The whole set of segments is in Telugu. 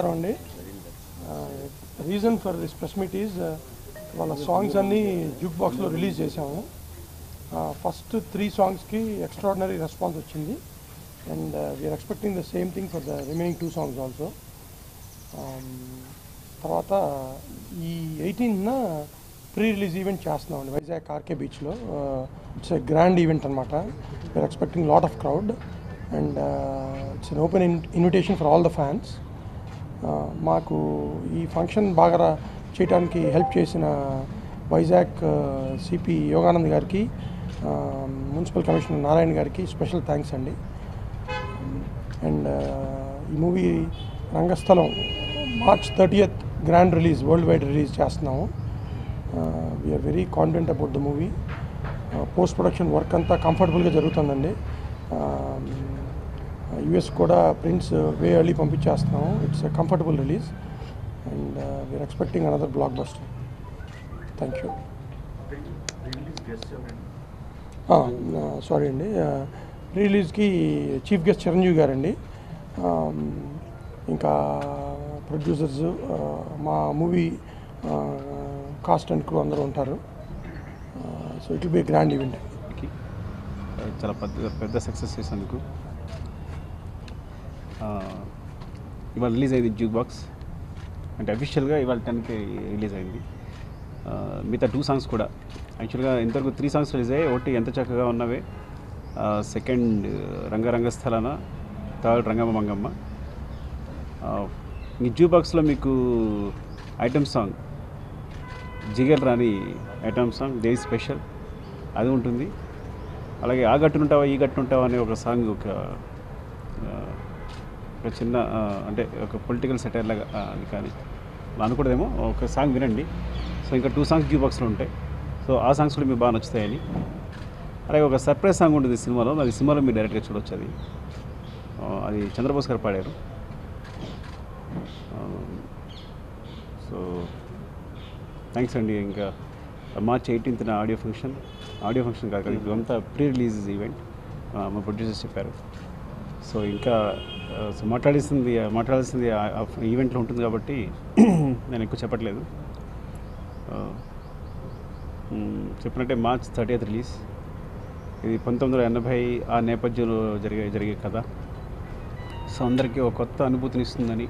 నమస్కారం అండి. Reason for this press meet is వాళ్ళ సాంగ్స్ అన్నీ జూక్ బాక్స్లో రిలీజ్ చేసాము. ఫస్ట్ 3 సాంగ్స్కి ఎక్స్ట్రాడినరీ రెస్పాన్స్ వచ్చింది and we are expecting the same thing for the remaining 2 songs also. తర్వాత ఈ 18న ప్రీ రిలీజ్ ఈవెంట్ చేస్తున్నామండి వైజాగ్ ఆర్కే బీచ్లో. ఇట్స్ ఎ గ్రాండ్ ఈవెంట్ అనమాట. We are expecting lot of crowd and it's an open invitation for all the fans. మాకు ఈ ఫంక్షన్ బాగా చేయడానికి హెల్ప్ చేసిన వైజాగ్ సిపి యోగానంద్ గారికి, మున్సిపల్ కమిషనర్ నారాయణ గారికి స్పెషల్ థ్యాంక్స్ అండి. అండ్ ఈ movie Rangasthalam March 30th grand release, world wide release చేస్తున్నాము. We are very confident about the movie. Post production work అంతా కంఫర్టబుల్గా జరుగుతుందండి. యూఎస్ కూడా ప్రింట్స్ వే ఎర్లీ పంపించేస్తున్నాము. It's a comfortable release and we are expecting another blockbuster. Thank you. Sorry అండి, ప్రీ రిలీజ్కి చీఫ్ గెస్ట్ చిరంజీవి గారండి, ఇంకా ప్రొడ్యూసర్స్, మా మూవీ కాస్ట్ అండ్ క్రూ అందరూ ఉంటారు. So it will be grand event. చాలా పెద్ద సక్సెస్ చేసినందుకు ఇవాళ రిలీజ్ అయింది జూక్ బాక్స్, అంటే అఫీషియల్గా ఇవాళ 10కి రిలీజ్ అయింది. మిగతా 2 సాంగ్స్ కూడా యాక్చువల్గా ఇంతవరకు 3 సాంగ్స్ రిలీజ్ అయ్యాయి. ఒకటి ఎంత చక్కగా ఉన్నవే, సెకండ్ రంగస్థలాన, థర్డ్ రంగమ్మ మంగమ్మ. ఈ జూక్ బాక్స్లో మీకు ఐటమ్ సాంగ్ జిగర్ రాని ఐటమ్ సాంగ్ దేవి స్పెషల్ అది ఉంటుంది. అలాగే ఆ గట్టునుంటావా ఈ గట్టునుంటావా అనే ఒక సాంగ్, ఒక చిన్న అంటే ఒక పొలిటికల్ సెటైర్ లాగా అది కానీ అనుకూడదేమో, ఒక సాంగ్ వినండి. సో ఇంకా 2 సాంగ్స్ జూక్ బాక్స్లో ఉంటాయి. సో ఆ సాంగ్స్ కూడా మీకు బాగా నచ్చుతాయని. అలాగే ఒక సర్ప్రైజ్ సాంగ్ ఉంటుంది సినిమాలో, అది సినిమాలో మీరు డైరెక్ట్గా చూడవచ్చు. అది చంద్రబోస్ గారు పాడారు. సో థ్యాంక్స్ అండి. ఇంకా March 18th ఆడియో ఫంక్షన్ కాదు, ఇదంతా ప్రీ రిలీజ్ ఈవెంట్ మా ప్రొడ్యూసర్స్ చెప్పారు. సో ఇంకా మాట్లాడాల్సింది ఈవెంట్లో ఉంటుంది కాబట్టి నేను ఎక్కువ చెప్పట్లేదు. చెప్పినట్టే March 30th రిలీజ్. ఇది 1980 ఆ నేపథ్యంలో జరిగే కథ. సో అందరికీ ఒక కొత్త అనుభూతిని ఇస్తుందని,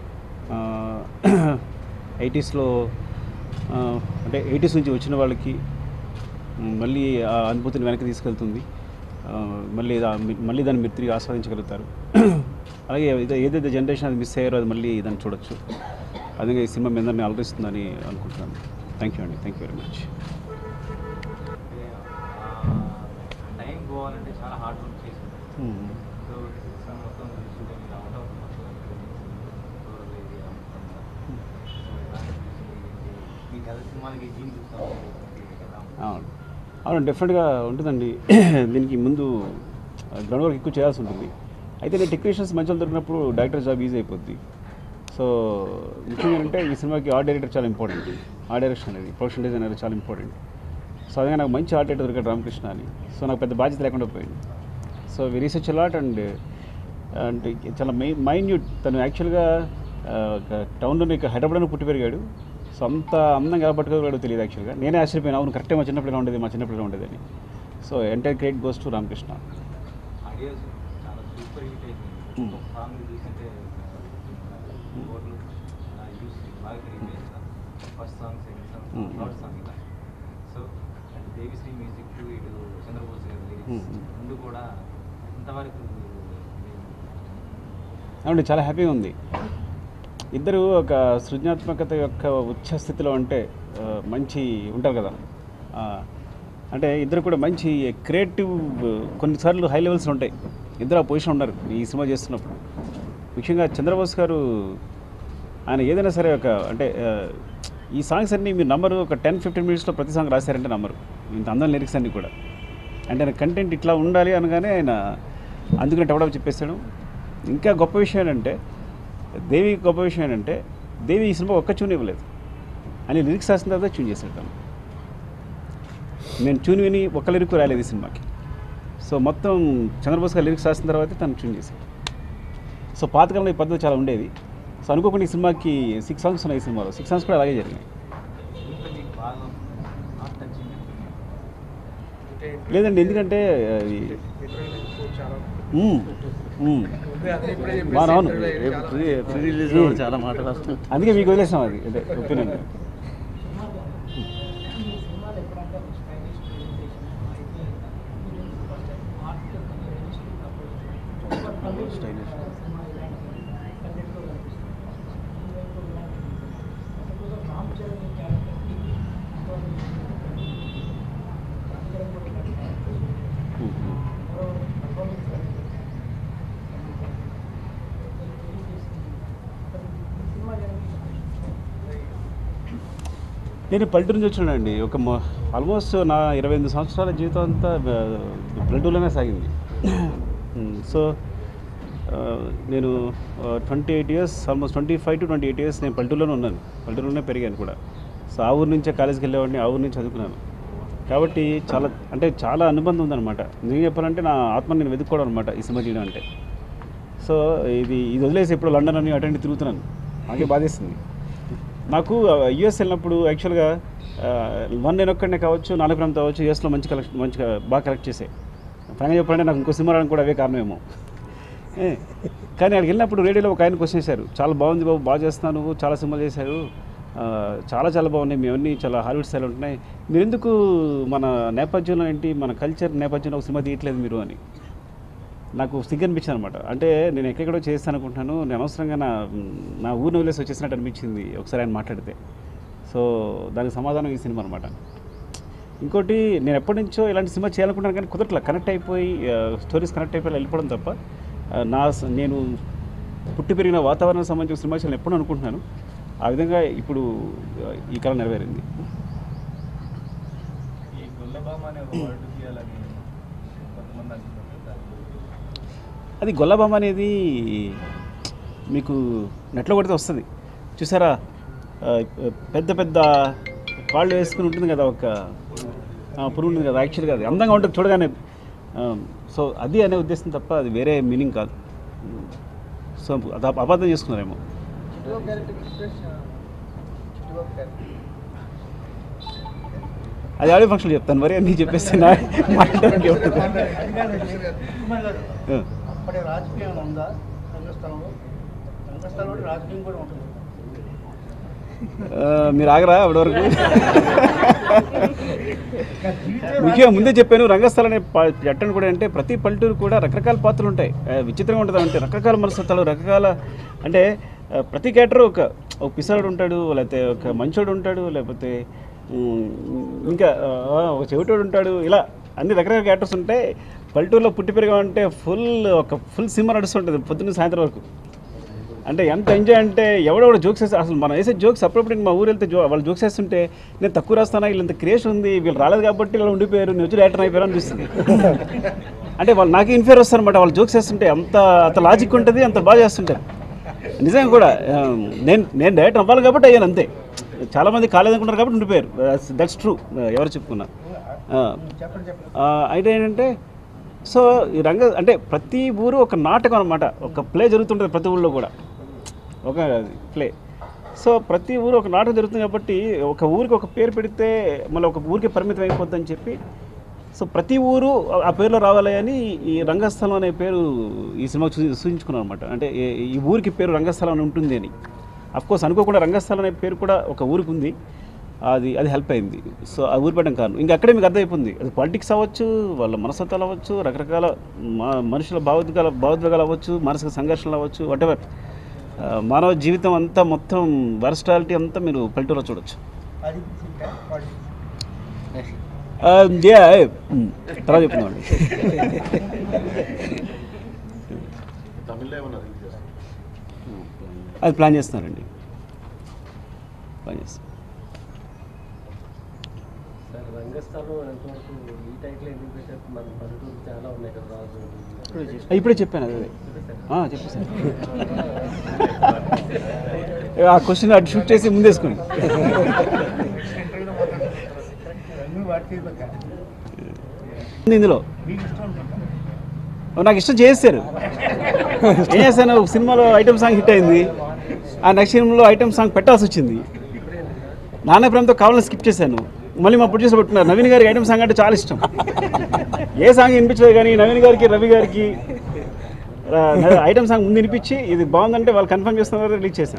80sలో అంటే 80s నుంచి వచ్చిన వాళ్ళకి మళ్ళీ ఆ అనుభూతిని వెనక్కి తీసుకెళ్తుంది. మళ్ళీ దాన్ని మీరు తిరిగి ఆస్వాదించగలుగుతారు. అలాగే ఏదైతే జనరేషన్ అది మిస్ అయ్యారో అది మళ్ళీ దాన్ని చూడొచ్చు. అదే ఈ సినిమా మీ అందరినీ అలరిస్తుందని అనుకుంటున్నాను. థ్యాంక్ యూ అండి. Thank you very much. అవును, డెఫినెట్గా ఉంటుందండి. దీనికి ముందు గ్రౌండ్ వర్క్ ఎక్కువ చేయాల్సి ఉంటుంది. అయితే నేను టెక్నీషియన్స్ మంచిగా దొరికినప్పుడు డైరెక్టర్ జాబ్ ఈజీ అయిపోద్ది. సో ముఖ్యంగా ఏంటంటే ఈ సినిమాకి ఆర్ట్ డైరెక్టర్ చాలా ఇంపార్టెంట్. ఆర్ట్ డైరెక్షన్ అనేది, ప్రొడక్షన్ డిజైన్ అనేది చాలా ఇంపార్టెంట్. సో అదే నాకు మంచి ఆర్ట్ డైరెక్టర్ దొరికాడు రామకృష్ణ అని. సో నాకు పెద్ద బాధ్యత లేకుండా పోయింది. So we research a lot and అంటే చాలా మైన్యూట్. తను యాక్చువల్గా టౌన్లో హైదరాబాద్లో పుట్టి పెరిగాడు. సో అంత అందంగా పట్టుకోగలడు తెలియదు యాక్చువల్గా. నేనే ఆశ్చర్యపోయినా, అవును కరెక్టే, మా చిన్నపిల్లగా ఉండేది. So entire credit goes to Ramakrishna. అవునండి, చాలా హ్యాపీగా ఉంది. ఇద్దరు ఒక సృజనాత్మకత యొక్క ఉచ్చ స్థితిలో అంటే మంచి ఉంటారు కదా. అంటే ఇద్దరు కూడా మంచి క్రియేటివ్, కొన్నిసార్లు హై లెవెల్స్ ఉంటాయి. ఇద్దరు ఆ పొజిషన్ ఉన్నారు ఈ సినిమా చేస్తున్నప్పుడు. ముఖ్యంగా చంద్రబోస్ గారు ఆయన ఏదైనా సరే ఒక అంటే ఈ సాంగ్స్ అన్నీ మీరు నమ్మరు, ఒక 10-15 minutesలో ప్రతి సాంగ్ రాశారంటే నమ్మరు. ఇంత అందం లిరిక్స్ అన్నీ కూడా. అంటే ఆయన కంటెంట్ ఇట్లా ఉండాలి అనగానే ఆయన అందుకనే టవడప్ చెప్పేస్తాడు. ఇంకా గొప్ప విషయం ఏంటంటే దేవి ఈ సినిమా ఒక్క ట్యూన్ ఇవ్వలేదు. అని లిరిక్స్ రాసిన తర్వాత ట్యూన్ చేశాడు తను. నేను ట్యూన్ విని ఒక్క లిరిక్ రాలేదు ఈ సినిమాకి. సో మొత్తం చంద్రబోస్ గారు లిరిక్స్ రాసిన తర్వాత తను ట్యూన్ చేశాడు. సో పాతకాలంలో ఈ పద్ధతి చాలా ఉండేది. సో అనుకోకుండా ఈ సినిమాకి 6 సాంగ్స్ ఉన్నాయి. ఈ సినిమాలో 6 సాంగ్స్ కూడా అలాగే జరిగినాయి. లేదండి, ఎందుకంటే అవును ప్రీ రిలీజ్ చాలా మాటలు వస్తుంది. అందుకే మీకు వదిలేసాం అది అంటే ఒపీనియన్. నేను పల్లెటూరు నుంచి వచ్చినానండి. ఆల్మోస్ట్ నా 28 సంవత్సరాల జీవితం అంతా పల్లెటూరులోనే సాగింది. సో నేను 28 ఇయర్స్, ఆల్మోస్ట్ 25 to 28 ఇయర్స్ నేను పల్లెటూరులోనే ఉన్నాను. పల్లెటూరులోనే పెరిగాను కూడా. సో ఆ ఊరు నుంచే కాలేజీకి వెళ్ళేవాడిని, ఆ ఊరు నుంచి చదువుకున్నాను. కాబట్టి చాలా అనుబంధం ఉందన్నమాట. నేను చెప్పాలంటే నా ఆత్మని నేను వెతుక్కోవడం అనమాట ఈ సినిమా చేయడం అంటే. సో ఇది వదిలేసి ఇప్పుడు లండన్ అని అటెండ్ తిరుగుతున్నాను. నాకే బాధేస్తుంది. నాకు యూఎస్ వెళ్ళినప్పుడు యాక్చువల్గా నేను ఒక్కడనే కావచ్చు, 4 ప్రాంతం కావచ్చు, యూఎస్లో మంచిగా బాగా కలెక్ట్ చేసాయి. ఫైనల్ చెప్పాలంటే నాకు ఇంకో సినిమా రావడానికి కూడా అవే కారణమేమో. కానీ అక్కడికి వెళ్ళినప్పుడు రేడియోలో ఒక ఆయన క్వశ్చన్ చేశారు, చాలా బాగుంది బాబు, బాగా చేస్తున్నాను, నువ్వు చాలా సినిమాలు చేశారు, చాలా బాగున్నాయి, మేమన్నీ చాలా హాలీవుడ్ స్టైల్ ఉంటున్నాయి, మీరు ఎందుకు మన నేపథ్యంలో ఏంటి, మన కల్చర్ నేపథ్యంలో ఒక సినిమా తీయట్లేదు మీరు అని నాకు సిగ్గు అనిపించింది అనమాట. అంటే నేను ఎక్కడెక్కడో చేస్తాను అనుకుంటున్నాను, నేను అనవసరంగా నా ఊరిని వదిలేసి వచ్చేసినట్టు అనిపించింది ఒకసారి ఆయన మాట్లాడితే. సో దానికి సమాధానం ఈ సినిమా అనమాట. ఇంకోటి, నేను ఎప్పటి నుంచో ఇలాంటి సినిమా చేయాలనుకుంటున్నాను కానీ కుదరట్లా, కనెక్ట్ అయిపోయి స్టోరీస్ కనెక్ట్ అయిపోయి వెళ్ళిపోవడం తప్ప నేను పుట్టి పెరిగిన వాతావరణం సంబంధించిన సినిమా చేయాలని ఎప్పుడు అనుకుంటున్నాను. ఆ విధంగా ఇప్పుడు ఈ కళ నెరవేరింది. అది గొల్లబామ అనేది మీకు నెట్లో కొడితే వస్తుంది చూసారా, పెద్ద కాళ్ళు వేసుకుని ఉంటుంది కదా, ఒక పురుగు ఉంటుంది కదా, యాక్చువల్గా అది అందంగా ఉంటుంది చూడగానే. సో అది అనే ఉద్దేశం తప్ప అది వేరే మీనింగ్ కాదు. సో అది అబద్ధం చేసుకున్నారేమో. అది ఆడియో ఫంక్షన్ చెప్తాను, మరి అన్నీ చెప్పేస్తే మాట్లాడడానికి మీరు ఆగరా అప్పటి వరకు. ముఖ్యంగా ముందే చెప్పాను, రంగస్థలం అనే చట్టం కూడా అంటే ప్రతి పల్లెటూరు కూడా రకరకాల పాత్రలు ఉంటాయి. విచిత్రంగా ఉంటుంది అంటే రకరకాల మనస్తత్వాలు, రకరకాల అంటే ప్రతి క్యారెక్టర్ ఒక పిసాడు ఉంటాడు, లేకపోతే ఒక మంచోడు ఉంటాడు, లేకపోతే ఇంకా ఒక చెవిటోడు ఉంటాడు, ఇలా అన్ని రకరకాల క్యారెక్టర్స్ ఉంటాయి. పల్లెటూరులో పుట్టి పెరిగామంటే ఫుల్ సినిమా నడుస్తుంటుంది పొద్దున్న సాయంత్రం వరకు. అంటే ఎంత ఎంజాయ్ అంటే ఎవడెవడో జోక్స్ వేస్తే, అసలు మనం వేసే జోక్స్ అప్పుడప్పుడు మా ఊరు వెళ్తే వాళ్ళు జోక్స్ వేస్తుంటే నేను తక్కువ రాస్తానా, వీళ్ళంత క్రేష్ ఉంది, వీళ్ళు రాలేదు కాబట్టి ఇలా ఉండిపోయారు, నేను వచ్చి డైరెక్టర్ అయిపోయారు అనిపిస్తుంది. అంటే వాళ్ళు నాకే ఇన్ఫేర్ వస్తారనమాట, వాళ్ళు జోక్స్ వేస్తుంటే అంత లాజిక్ ఉంటుంది, అంత బాగా చేస్తుంటారు. నిజంగా కూడా నేను డైరెక్టర్ అవ్వాలి కాబట్టి అయ్యాను అంతే. చాలామంది కాలేదనుకుంటారు కాబట్టి ఉండిపోయారు, దట్స్ ట్రూ, ఎవరు చెప్పుకున్నా. అయితే ఏంటంటే సో ఈ అంటే ప్రతి ఊరు ఒక నాటకం అనమాట, ఒక ప్లే జరుగుతుంటుంది ప్రతి ఊళ్ళో కూడా, ఒక ప్లే. సో ప్రతి ఊరు ఒక నాటకం జరుగుతుంది కాబట్టి ఒక ఊరికి ఒక పేరు పెడితే మళ్ళీ ఒక ఊరికి పరిమితం అయిపోద్దని చెప్పి, సో ప్రతి ఊరు ఆ పేరులో రావాలి అని ఈ రంగస్థలం అనే పేరు ఈ సినిమాకు సూచించుకున్నాను అనమాట. అంటే ఈ ఊరికి పేరు రంగస్థలం అని ఉంటుంది అని. అఫ్కోర్స్ అనుకోకుండా రంగస్థలం అనే పేరు కూడా ఒక ఊరికి ఉంది, అది హెల్ప్ అయింది. సో ఆ ఊరు పెట్టడం కారణం ఇంకా అక్కడే మీకు అర్థమైపోయింది. అది పాలిటిక్స్ అవ్వచ్చు, వాళ్ళ మనస్తత్వాలు అవ్వచ్చు, రకరకాల మనుషుల భావోద్వేగాలు అవ్వచ్చు, మానసిక సంఘర్షణలు అవ్వచ్చు, వాటెవర్ మానవ జీవితం అంతా మొత్తం వెరస్టాలిటీ అంతా మీరు పల్లెటూరులో చూడొచ్చు. తర్వాత చెప్తున్నామండి. అది ప్లాన్ చేస్తున్నారండి, ప్లాన్ చేస్తాను. ఇప్పుడే చెప్పాను, అదే చెప్పేసాను. ఆ క్వశ్చన్ అటు షూట్ చేసి ముందేసుకోండి. ఇందులో నాకు ఇష్టం చేస్తారు, ఏం చేస్తాను, ఒక సినిమాలో ఐటమ్ సాంగ్ హిట్ అయింది, ఆ నెక్స్ట్ సినిమాలో ఐటమ్ సాంగ్ పెట్టాల్సి వచ్చింది. నాన్న ప్రేమతో కావాలని స్కిప్ చేశాను. మళ్ళీ మా ప్రొడ్యూసర్ పెట్టుకున్నారు. నవీన్ గారికి ఐటమ్ సాంగ్ అంటే చాలా ఇష్టం. ఏ సాంగ్ వినిపించలేదు కానీ నవీన్ గారికి, రవి గారికి ఐటమ్ సాంగ్ ముందు వినిపించి ఇది బాగుందంటే వాళ్ళు కన్ఫర్మ్ చేస్తున్నారు, రిలీజ్ చేశాం.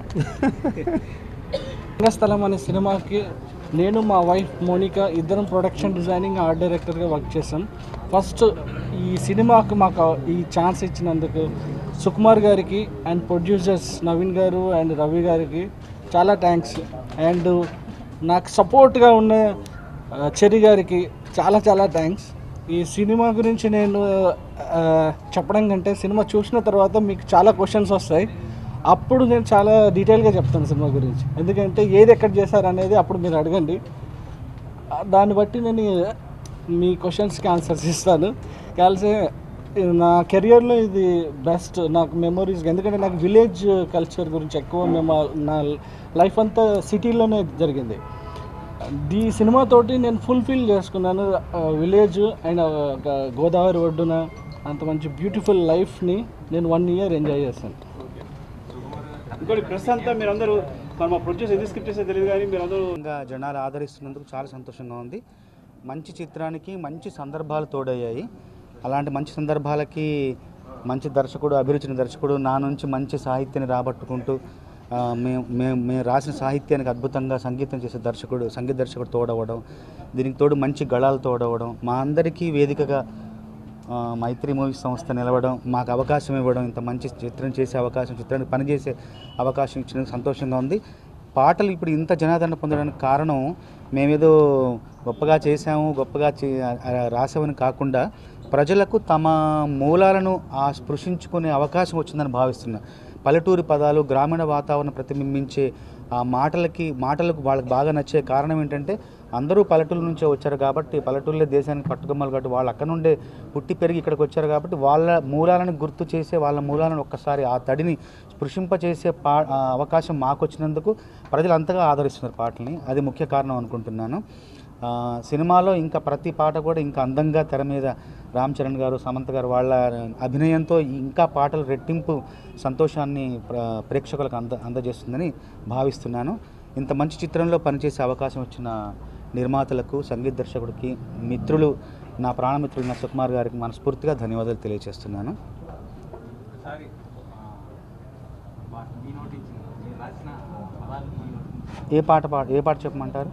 రంగస్థలం అనే సినిమాకి నేను మా వైఫ్ మోనికా ఇద్దరం ప్రొడక్షన్ డిజైనింగ్ ఆర్ట్ డైరెక్టర్గా వర్క్ చేశాం. ఫస్ట్ ఈ సినిమాకి మాకు ఈ ఛాన్స్ ఇచ్చినందుకు సుకుమార్ గారికి అండ్ ప్రొడ్యూసర్స్ నవీన్ గారు అండ్ రవి గారికి చాలా థ్యాంక్స్. అండ్ నాకు సపోర్ట్గా ఉన్న చెరి గారికి చాలా చాలా థ్యాంక్స్. ఈ సినిమా గురించి నేను చెప్పడం కంటే సినిమా చూసిన తర్వాత మీకు చాలా క్వశ్చన్స్ వస్తాయి. అప్పుడు నేను చాలా డీటెయిల్గా చెప్తాను సినిమా గురించి. ఎందుకంటే ఏది ఎక్కడ చేశారు అనేది అప్పుడు మీరు అడగండి. దాన్ని బట్టి నేను మీ క్వశ్చన్స్కి ఆన్సర్స్ ఇస్తాను. కలిసి నా కెరియర్లో ఇది బెస్ట్ నాకు మెమొరీస్. ఎందుకంటే నాకు విలేజ్ కల్చర్ గురించి ఎక్కువ నా లైఫ్ అంతా సిటీలోనే జరిగింది. ఈ సినిమాతోటి నేను ఫుల్ఫిల్ చేసుకున్నాను విలేజ్ అండ్ గోదావరి ఒడ్డున అంత మంచి బ్యూటిఫుల్ లైఫ్ని నేను 1 year ఎంజాయ్ చేస్తాను. ఇంకోటి ప్రెస్ అంతా మీరందరూ మా ప్రొడ్యూసర్ ఎందుకు స్కిప్ చేస్తే తెలియదు కానీ మీరందరూ ఇంకా జనాలు ఆదరిస్తున్నందుకు చాలా సంతోషంగా ఉంది. మంచి చిత్రానికి మంచి సందర్భాలు తోడయ్యాయి. అలాంటి మంచి సందర్భాలకి మంచి దర్శకుడు, అభిరుచిన దర్శకుడు నా నుంచి మంచి సాహిత్యాన్ని రాబట్టుకుంటూ మేము రాసిన సాహిత్యానికి అద్భుతంగా సంగీతం చేసే సంగీత దర్శకుడు తోడవడం, దీనికి తోడు మంచి గళాలు తోడవడం, మా అందరికీ వేదికగా మైత్రి మూవీస్ సంస్థ నిలవడం, మాకు అవకాశం ఇవ్వడం, ఇంత మంచి చిత్రం చేసే అవకాశం, చిత్రానికి పనిచేసే అవకాశం ఇచ్చినందుకు సంతోషంగా ఉంది. పాటలు ఇప్పుడు ఇంత జనాదరణ పొందడానికి కారణం మేమేదో గొప్పగా చేసాము, గొప్పగా రాసామని కాకుండా ప్రజలకు తమ మూలాలను స్పృశించుకునే అవకాశం వచ్చిందని భావిస్తున్నా. పల్లెటూరి పదాలు, గ్రామీణ వాతావరణం ప్రతిబింబించే ఆ మాటలకు వాళ్ళకి బాగా నచ్చే కారణం ఏంటంటే అందరూ పల్లెటూరు నుంచే వచ్చారు కాబట్టి, పల్లెటూరులే దేశానికి పట్టుకొమ్మలు కాబట్టి వాళ్ళు అక్కడ నుండే పుట్టి పెరిగి ఇక్కడికి వచ్చారు కాబట్టి వాళ్ళ మూలాలను గుర్తు చేసే, వాళ్ళ మూలాలను ఒక్కసారి ఆ తడిని స్పృశింపచేసే అవకాశం మాకు వచ్చినందుకు ప్రజలు అంతగా ఆదరిస్తున్నారు పాటల్ని. అది ముఖ్య కారణం అనుకుంటున్నాను. సినిమాలో ఇంకా ప్రతి పాట కూడా ఇంకా అందంగా తెర మీద రామ్ చరణ్ గారు, సమంత గారు వాళ్ళ అభినయంతో ఇంకా పాటలు రెట్టింపు సంతోషాన్ని ప్రేక్షకులకు అందజేస్తుందని భావిస్తున్నాను. ఇంత మంచి చిత్రంలో పనిచేసే అవకాశం వచ్చిన నిర్మాతలకు, సంగీత దర్శకుడికి, మిత్రులు, నా ప్రాణమిత్రుడు నా సుకుమార్ గారికి మనస్ఫూర్తిగా ధన్యవాదాలు తెలియజేస్తున్నాను. ఏ పాట చెప్పమంటారు?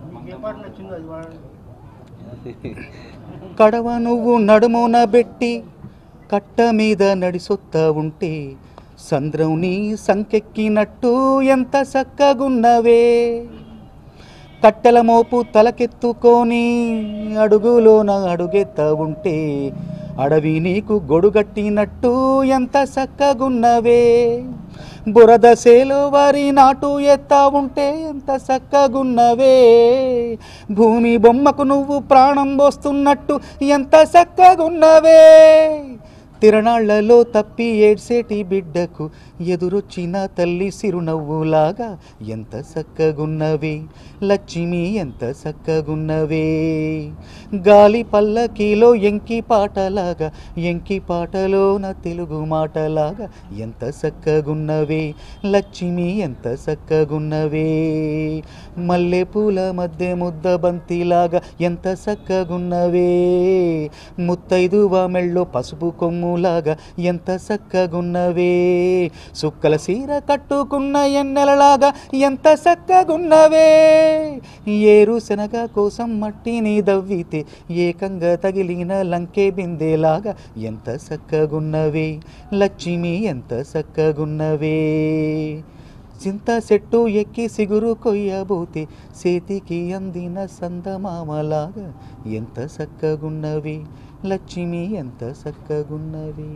కడవ నువ్వు నడుమున బెట్టి కట్ట మీద నడిసొత్తా ఉంటే సంద్రం నీ సంకెక్కినట్టు ఎంత సక్కగున్నవే, కట్టెల మోపు తలకెత్తుకొని అడుగులోన అడుగెత్తా ఉంటే అడవి నీకు గొడుగట్టినట్టు ఎంత సక్కగున్నవే, బురద సేలో వారి నాటు ఎత్తా ఉంటే ఎంత సక్కగున్నవే, భూమి బొమ్మకు నువ్వు ప్రాణం పోస్తున్నట్టు ఎంత సక్కగున్నవే, తిరణాళ్లలో తప్పి ఏడ్సేటి బిడ్డకు ఎదురొచ్చిన తల్లి సిరునవ్వులాగా ఎంత సక్కగున్నవే, లక్ష్మి ఎంత సక్కగున్నవే, గాలి పల్లకీలో ఎంకి పాటలాగా, ఎంకి పాటలో నా తెలుగు మాటలాగా ఎంత సక్కగున్నవే, లక్ష్మి ఎంత సక్కగున్నవే, మల్లె పూల మధ్య ముద్ద బంతిలాగా ఎంత సక్కగున్నవే, ముత్తైదువ మెళ్ళో పసుపు కొమ్ములాగా ఎంత సక్కగున్నవే, సుక్కల సీర కట్టుకున్న ఎన్నెలలాగా ఎంత సక్కగున్నవే, ఏరు శనగ కోసం మట్టిని దవ్వితే ఏకంగా తగిలిన లంకే బిందెలాగా ఎంత సక్కగున్నవే, లక్ష్మి ఎంత సక్కగున్నవే, చింత చెట్టు ఎక్కి సిగురు కొయ్యబోతే చేతికి అందిన సందమామలాగా ఎంత సక్కగున్నవే, లక్ష్మి ఎంత సక్కగున్నవే.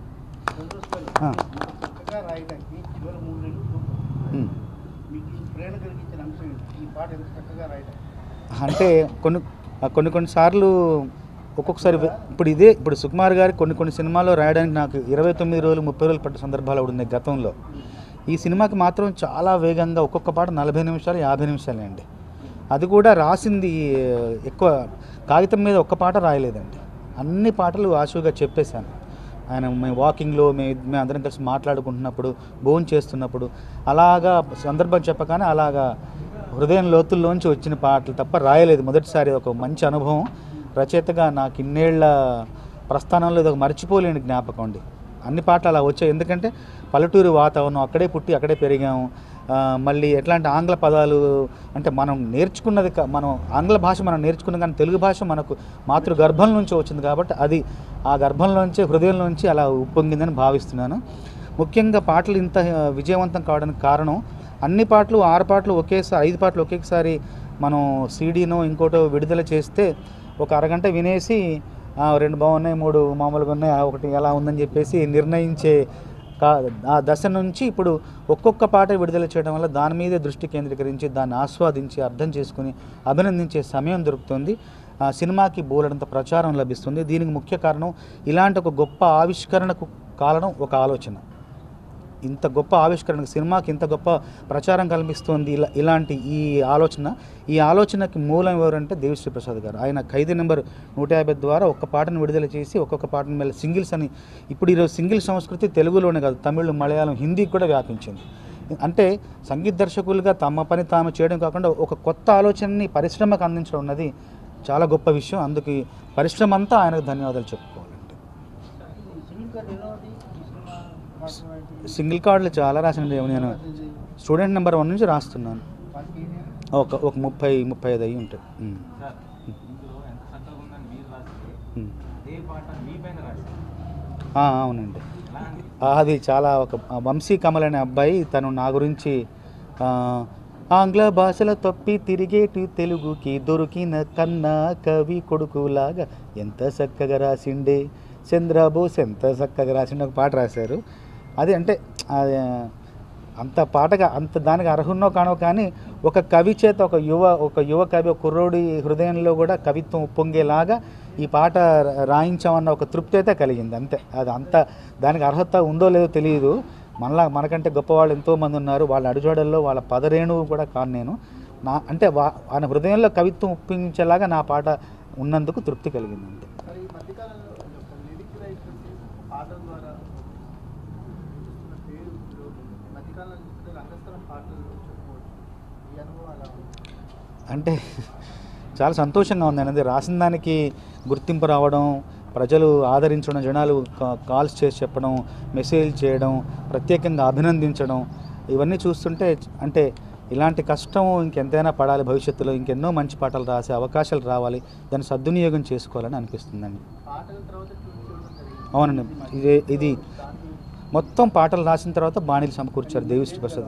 అంటే కొన్నిసార్లు ఒక్కొక్కసారి ఇప్పుడు సుకుమార్ గారి కొన్ని సినిమాల్లో రాయడానికి నాకు 29 రోజులు 30 రోజులు పట్టిన సందర్భాలు ఉన్నాయి గతంలో. ఈ సినిమాకి మాత్రం చాలా వేగంగా ఒక్కొక్క పాట 40 నిమిషాలు 50 నిమిషాలే అండి. అది కూడా రాసింది ఎక్కువ కాగితం మీద ఒక్క పాట రాయలేదండి, అన్ని పాటలు ఆశువుగా చెప్పేశాను. ఆయన మేము వాకింగ్లో మేము అందరం కలిసి మాట్లాడుకుంటున్నప్పుడు భోజనం చేస్తున్నప్పుడు అలాగా సందర్భం చెప్పగానే అలాగా హృదయం లోతుల్లోంచి వచ్చిన పాటలు తప్ప రాయలేదు. మొదటిసారి ఒక మంచి అనుభవం. రచయితగా నాకు ఇన్నేళ్ల ప్రస్థానంలో ఇది ఒక మర్చిపోలేని జ్ఞాపకం అండి. అన్ని పాటలు అలా వచ్చాయి. ఎందుకంటే పల్లెటూరు వాతావరణం, అక్కడే పుట్టి అక్కడే పెరిగాము. మళ్ళీ ఎట్లాంటి ఆంగ్ల పదాలు అంటే మనం నేర్చుకున్నది మనం ఆంగ్ల భాష మనం నేర్చుకున్నాం, కానీ తెలుగు భాష మనకు మాతృ గర్భం నుంచి వచ్చింది కాబట్టి అది ఆ గర్భంలోంచి హృదయంలోంచి అలా ఉప్పొంగిందని భావిస్తున్నాను. ముఖ్యంగా పాటలు ఇంత విజయవంతం కావడానికి కారణం అన్ని పాటలు 6 పాటలు ఒకేసారి 5 పాటలు ఒకేసారి మనం సీడీనో ఇంకోటో విడుదల చేస్తే ఒక అరగంట వినేసి 2 బాగున్నాయి, 3 మామూలుగా ఉన్నాయి, ఒకటి ఎలా ఉందని చెప్పేసి నిర్ణయించే ఆ దశ నుంచి ఇప్పుడు ఒక్కొక్క పాట విడుదల చేయడం వల్ల దాని మీదే దృష్టి కేంద్రీకరించి దాన్ని ఆస్వాదించి అర్థం చేసుకుని అభినందించే సమయం దొరుకుతుంది. సినిమాకి బోలెడంత ప్రచారం లభిస్తుంది. దీనికి ముఖ్య కారణం ఇలాంటి ఒక గొప్ప ఆవిష్కరణకు కారణం ఒక ఆలోచన. ఇంత గొప్ప ఆవిష్కరణకు సినిమాకి ఇంత గొప్ప ప్రచారం కల్పిస్తుంది ఇలాంటి ఈ ఆలోచనకి మూలం ఎవరంటే దేవిశ్రీ ప్రసాద్ గారు. ఆయన ఖైదీ నెంబర్ 150 ద్వారా ఒక్క పాటను విడుదల చేసి ఒక్కొక్క పాటను మళ్ళీ సింగిల్స్ అని ఇప్పుడు ఈరోజు సింగిల్ సంస్కృతి తెలుగులోనే కాదు, తమిళ్, మలయాళం, హిందీకి కూడా వ్యాపించింది. అంటే సంగీత దర్శకులుగా తమ పని తాము చేయడం కాకుండా ఒక కొత్త ఆలోచనని పరిశ్రమకు అందించడం ఉన్నది చాలా గొప్ప విషయం. అందుకు పరిశ్రమ అంతా ఆయనకు ధన్యవాదాలు చెప్పుకోవాలండి. సింగిల్ కార్డులు చాలా రాసినండి. నేను స్టూడెంట్ నెంబర్ 1 నుంచి రాస్తున్నాను. ఒక 30-35 అయ్యి ఉంటాయి. అవునండి. అది చాలా ఒక వంశీ కమల్ అనే అబ్బాయి, తను నా గురించి ఆంగ్ల భాషలో తప్పి తిరిగేటి తెలుగుకి దొరికిన కన్నా కవి కొడుకులాగా ఎంత చక్కగా రాసిండే చంద్రబోస్ ఎంత చక్కగా రాసిండే ఒక పాట రాశారు. అది అంటే అంత పాటగా అంత దానికి అర్హున్నో కానో, కానీ ఒక కవి చేత ఒక యువ కవి, ఒక కుర్రోడి హృదయంలో కూడా కవిత్వం ఉప్పొంగేలాగా ఈ పాట రాయించామన్న ఒక తృప్తి అయితే కలిగింది. అంతే. అది అంత దానికి అర్హత ఉందో లేదో తెలియదు. మనకంటే గొప్పవాళ్ళు ఎంతోమంది ఉన్నారు. వాళ్ళ అడుజోడల్లో వాళ్ళ పదరేణువు కూడా కాను నేను. అంటే ఆయన హృదయంలో కవిత్వం ఉప్పించేలాగా నా పాట ఉన్నందుకు తృప్తి కలిగింది. అంతే. అంటే చాలా సంతోషంగా ఉంది అనేది. రాసిన దానికి గుర్తింపు రావడం, ప్రజలు ఆదరించడం, జనాలు కాల్స్ చేసి చెప్పడం, మెసేజ్ చేయడం, ప్రత్యేకంగా అభినందించడం, ఇవన్నీ చూస్తుంటే అంటే ఇలాంటి కష్టం ఇంకెంతైనా పడాలి, భవిష్యత్తులో ఇంకెన్నో మంచి పాటలు రాసే అవకాశాలు రావాలి, దాన్ని సద్వినియోగం చేసుకోవాలని అనిపిస్తుందండి. అవునండి. ఇది మొత్తం పాటలు రాసిన తర్వాత బాణీలు సమకూర్చారు దేవిశ్రీ ప్రసాద్.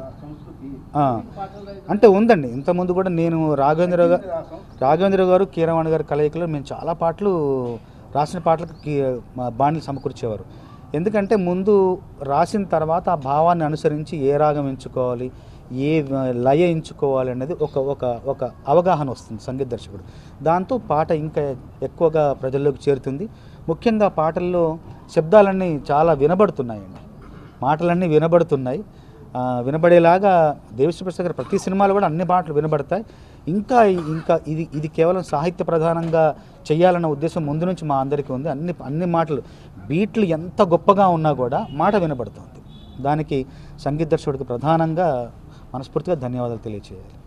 అంటే ఉందండి. ఇంతకుముందు కూడా నేను రాఘవేంద్ర గారు, కీరవాణి గారు కలయికలో మేము చాలా పాటలు రాసిన పాటలకు బాణీలు సమకూర్చేవారు. ఎందుకంటే ముందు రాసిన తర్వాత ఆ భావాన్ని అనుసరించి ఏ రాగం ఎంచుకోవాలి, ఏ లయ ఎంచుకోవాలి అనేది ఒక అవగాహన వస్తుంది సంగీత దర్శకుడు. దాంతో పాట ఇంకా ఎక్కువగా ప్రజల్లోకి చేరుతుంది. ముఖ్యంగా పాటల్లో శబ్దాలన్నీ చాలా వినబడుతున్నాయండి. మాటలన్నీ వినబడుతున్నాయి. వినబడేలాగా దేవిశ్రీ ప్రసాద్ గారు ప్రతి సినిమాలో కూడా అన్ని పాటలు వినబడతాయి. ఇంకా ఇది కేవలం సాహిత్య ప్రధానంగా చేయాలన్న ఉద్దేశం ముందు నుంచి మా అందరికీ ఉంది. అన్ని మాటలు బీట్లు ఎంత గొప్పగా ఉన్నా కూడా మాట వినబడుతుంది. దానికి సంగీత దర్శకుడికి ప్రధానంగా మనస్ఫూర్తిగా ధన్యవాదాలు తెలియజేయాలి.